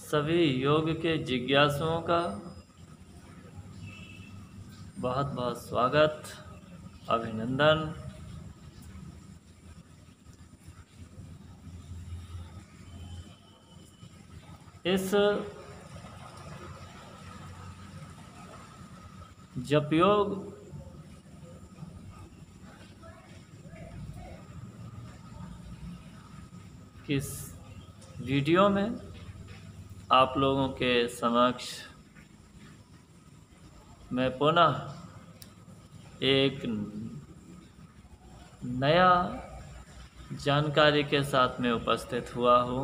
सभी योग के जिज्ञासुओं का बहुत बहुत स्वागत, अभिनंदन। इस जप योग किस वीडियो में आप लोगों के समक्ष मैं पुनः एक नया जानकारी के साथ में उपस्थित हुआ हूँ।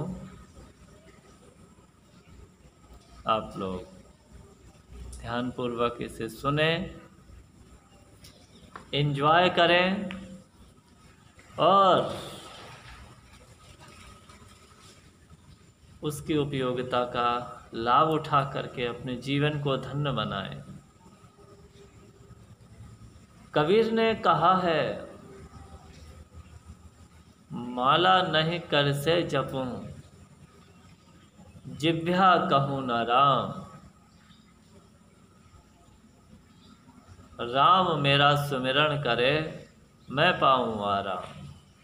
आप लोग ध्यानपूर्वक इसे सुने, एंजॉय करें और उसकी उपयोगिता का लाभ उठा करके अपने जीवन को धन्य बनाएं। कबीर ने कहा है, माला नहीं कर से जपूं, जिह्वा कहूँ न राम। राम मेरा सुमिरन करे, मैं पाऊँ आराम।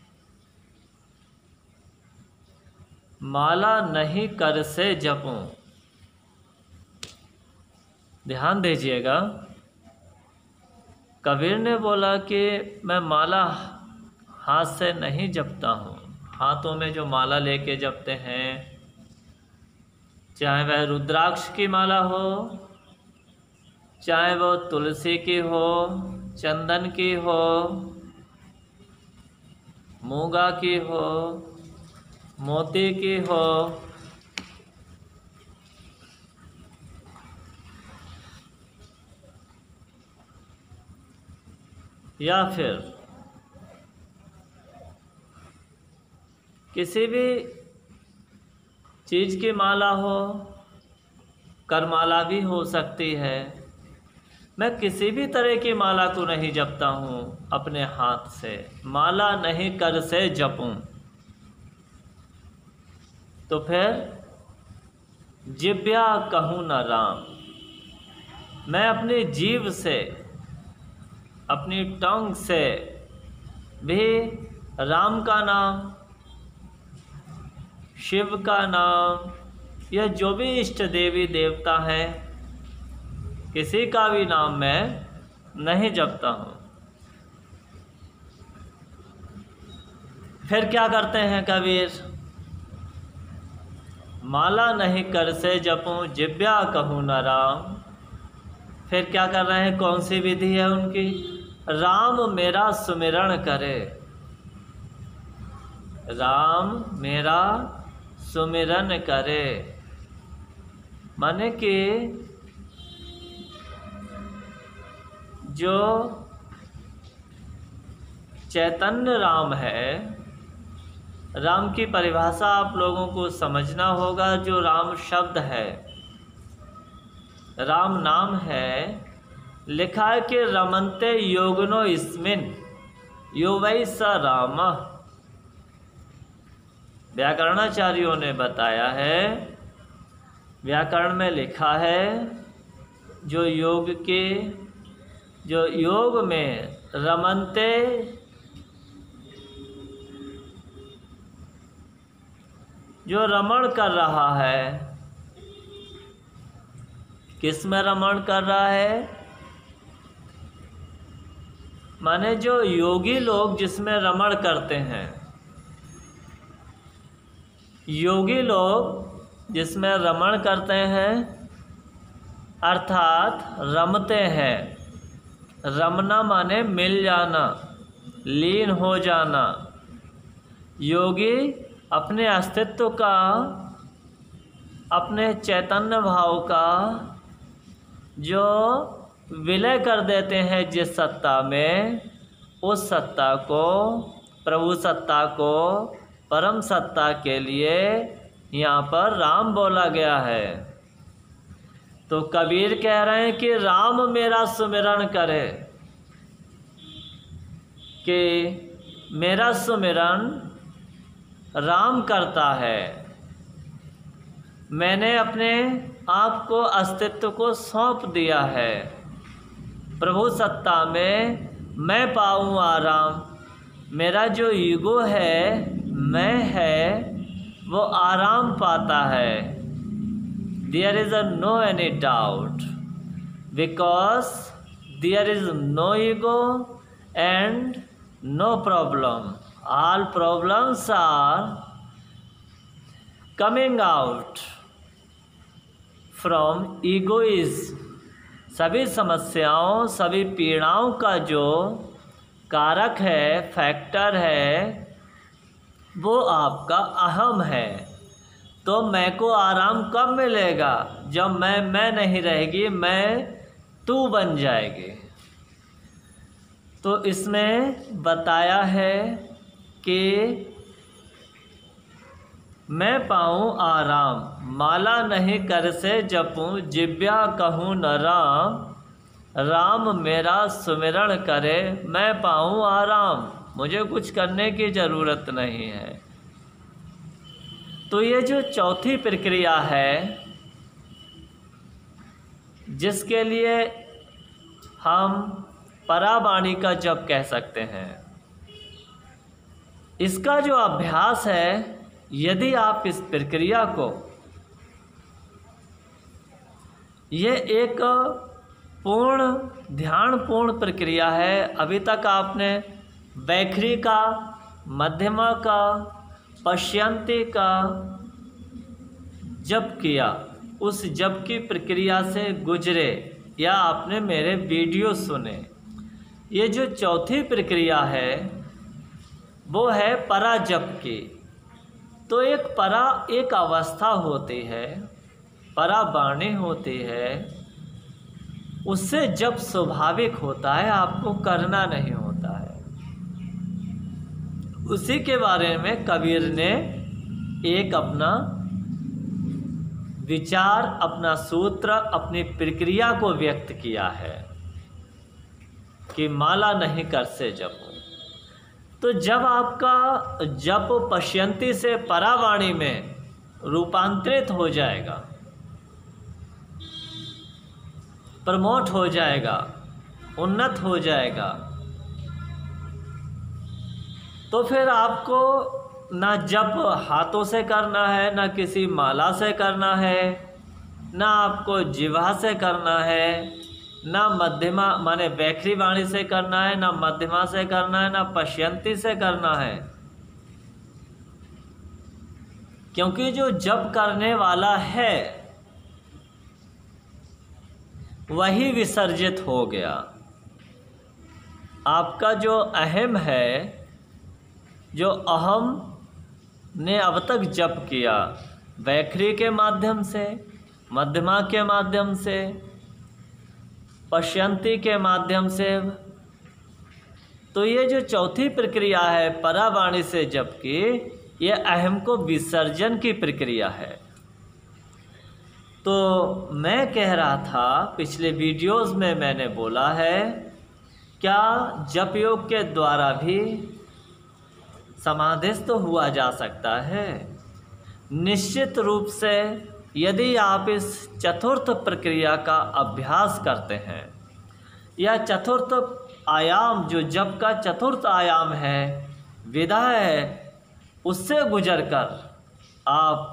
माला नहीं कर से जपूं। ध्यान दीजिएगा, कबीर ने बोला कि मैं माला हाथ से नहीं जपता हूँ। हाथों में जो माला लेके जपते हैं, चाहे वह रुद्राक्ष की माला हो, चाहे वो तुलसी की हो, चंदन की हो, मूंगा की हो, मोती की हो, या फिर किसी भी चीज़ की माला हो, करमाला भी हो सकती है। मैं किसी भी तरह की माला को नहीं जपता हूँ अपने हाथ से। माला नहीं कर से जपूं, तो फिर जिह्वा कहूँ न राम। मैं अपनी जीभ से, अपनी टंग से भी राम का नाम, शिव का नाम, यह जो भी इष्ट देवी देवता है, किसी का भी नाम मैं नहीं जपता हूँ। फिर क्या करते हैं कबीर? माला नहीं कर से जपूं, जिह्वा कहूँ न राम। फिर क्या कर रहे हैं? कौन सी विधि है उनकी? राम मेरा सुमिरन करे। राम मेरा सुमिरन करे, माने कि जो चैतन्य राम है, राम की परिभाषा आप लोगों को समझना होगा। जो राम शब्द है, राम नाम है, लिखा है कि रमन्ते योगनो इस्मिन यो वै स राम। व्याकरणाचार्यों ने बताया है, व्याकरण में लिखा है, जो योग में रमन्ते, जो रमण कर रहा है, किस में रमण कर रहा है? माने जो योगी लोग जिसमें रमण करते हैं, योगी लोग जिसमें रमण करते हैं, अर्थात रमते हैं। रमना माने मिल जाना, लीन हो जाना। योगी अपने अस्तित्व का, अपने चैतन्य भाव का जो विलय कर देते हैं जिस सत्ता में, उस सत्ता को, प्रभु सत्ता को, परम सत्ता के लिए यहाँ पर राम बोला गया है। तो कबीर कह रहे हैं कि राम मेरा सुमिरन करे, कि मेरा सुमिरन राम करता है। मैंने अपने आप को, अस्तित्व को सौंप दिया है। प्रभु सत्ता में मैं पाऊँ आराम। मेरा जो ईगो है, मैं है, वो आराम पाता है। There is no any doubt, because there is no ego and no problem. All problems are coming out from egoism. सभी समस्याओं, सभी पीड़ाओं का जो कारक है, फैक्टर है, वो आपका अहम है। तो मैं को आराम कब मिलेगा? जब मैं नहीं रहेगी, मैं तू बन जाएगी। तो इसमें बताया है कि मैं पाऊँ आराम, माला नहीं कर से जपूँ, जिब्या कहूँ न राम। राम मेरा सुमिरण करे, मैं पाऊँ आराम। मुझे कुछ करने की ज़रूरत नहीं है। तो ये जो चौथी प्रक्रिया है, जिसके लिए हम परावाणी का जप कह सकते हैं, इसका जो अभ्यास है, यदि आप इस प्रक्रिया को, ये एक पूर्ण ध्यानपूर्ण प्रक्रिया है। अभी तक आपने वैखरी का, मध्यमा का, पश्यन्ति का जप किया, उस जप की प्रक्रिया से गुजरे, या आपने मेरे वीडियो सुने। ये जो चौथी प्रक्रिया है, वो है परा जप की। तो एक अवस्था होती है, परावाणी होती है, उससे जब स्वाभाविक होता है, आपको करना नहीं होता है। उसी के बारे में कबीर ने एक अपना विचार, अपना सूत्र, अपनी प्रक्रिया को व्यक्त किया है कि माला नहीं कर से जप। तो जब आपका जप पश्यन्ति से परावाणी में रूपांतरित हो जाएगा, प्रमोट हो जाएगा, उन्नत हो जाएगा, तो फिर आपको ना जप हाथों से करना है, ना किसी माला से करना है, ना आपको जिह्वा से करना है, ना मध्यमा माने वैखरी वाणी से करना है, ना मध्यमा से करना है, ना पश्यन्ति से करना है। क्योंकि जो जप करने वाला है, वही विसर्जित हो गया। आपका जो अहम है, जो अहम ने अब तक जप किया, वैखरी के माध्यम से, मध्यमा के माध्यम से, पश्यन्ति के माध्यम से, तो ये जो चौथी प्रक्रिया है परावाणी से जप की, ये अहम को विसर्जन की प्रक्रिया है। तो मैं कह रहा था, पिछले वीडियोस में मैंने बोला है, क्या जप योग के द्वारा भी समाधिस्थ हुआ जा सकता है? निश्चित रूप से, यदि आप इस चतुर्थ प्रक्रिया का अभ्यास करते हैं, या चतुर्थ आयाम, जो जप का चतुर्थ आयाम है, विधा है, उससे गुजरकर आप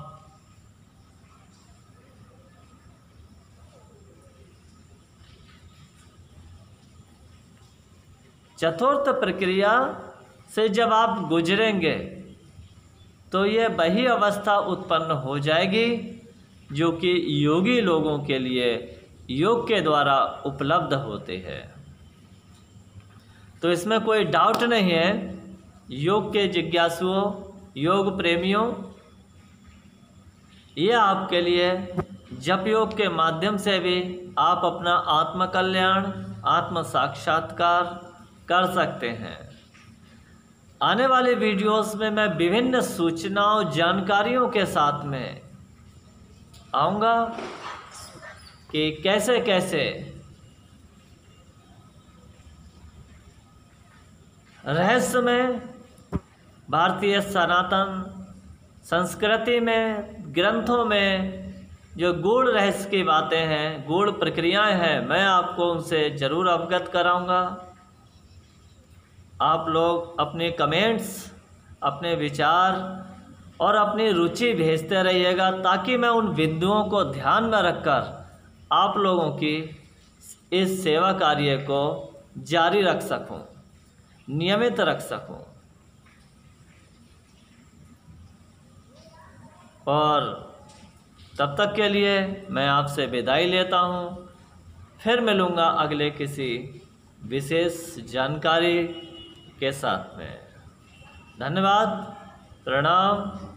चतुर्थ प्रक्रिया से जब आप गुजरेंगे, तो ये वही अवस्था उत्पन्न हो जाएगी जो कि योगी लोगों के लिए योग के द्वारा उपलब्ध होते हैं। तो इसमें कोई डाउट नहीं है। योग के जिज्ञासुओं, योग प्रेमियों, ये आपके लिए जप योग के माध्यम से भी आप अपना आत्म कल्याण, आत्म साक्षात्कार कर सकते हैं। आने वाले वीडियोस में मैं विभिन्न सूचनाओं, जानकारियों के साथ में आऊँगा कि कैसे कैसे रहस्य में, भारतीय सनातन संस्कृति में, ग्रंथों में जो गूढ़ रहस्य की बातें हैं, गूढ़ प्रक्रियाएं हैं, मैं आपको उनसे ज़रूर अवगत कराऊंगा। आप लोग अपने कमेंट्स, अपने विचार और अपनी रुचि भेजते रहिएगा, ताकि मैं उन बिंदुओं को ध्यान में रखकर आप लोगों की इस सेवा कार्य को जारी रख सकूं, नियमित रख सकूं। और तब तक के लिए मैं आपसे विदाई लेता हूं। फिर मिलूँगा अगले किसी विशेष जानकारी के साथ में। धन्यवाद, प्रणाम।